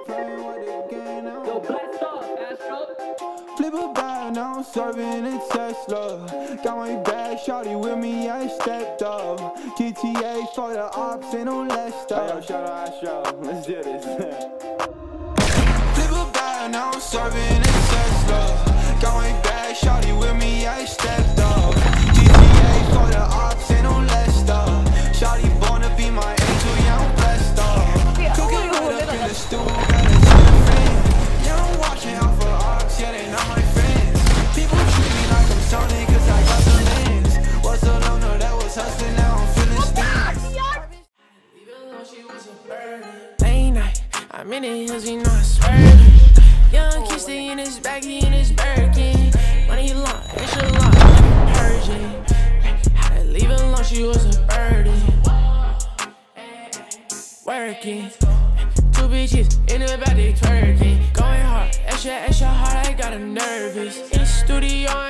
Yo, blast off, Astro. Flip a bag, now I'm serving a Tesla. Got my bag, shawty with me, I stepped up. GTA for the ops, ain't no less stuff. Hey, yo, shout out Astro, let's do this. Flip a bag, now I'm serving a Tesla. Got my bag, shawty with me, I stepped up. GTA for the ops, ain't no less stuff. Shawty born to be my angel, yeah, I'm blessed up. Cooking right up in the stool, got a fan. Yeah, I'm watching out for ops, yeah, they not my friends. People treat me like I'm Sony, cause I got the lens. Was so long, no, that was hustling, now I'm feeling stings. Even though she was a burden. Late night, I'm in the hills, you know I swear. Young kid stay in his bag, he in his Birkin. Money long, extra long, purging. Had to leave her alone, she was a burden. Working, two bitches in the back, they twerking. Going hard, extra hard, I got her nervous. In the studio,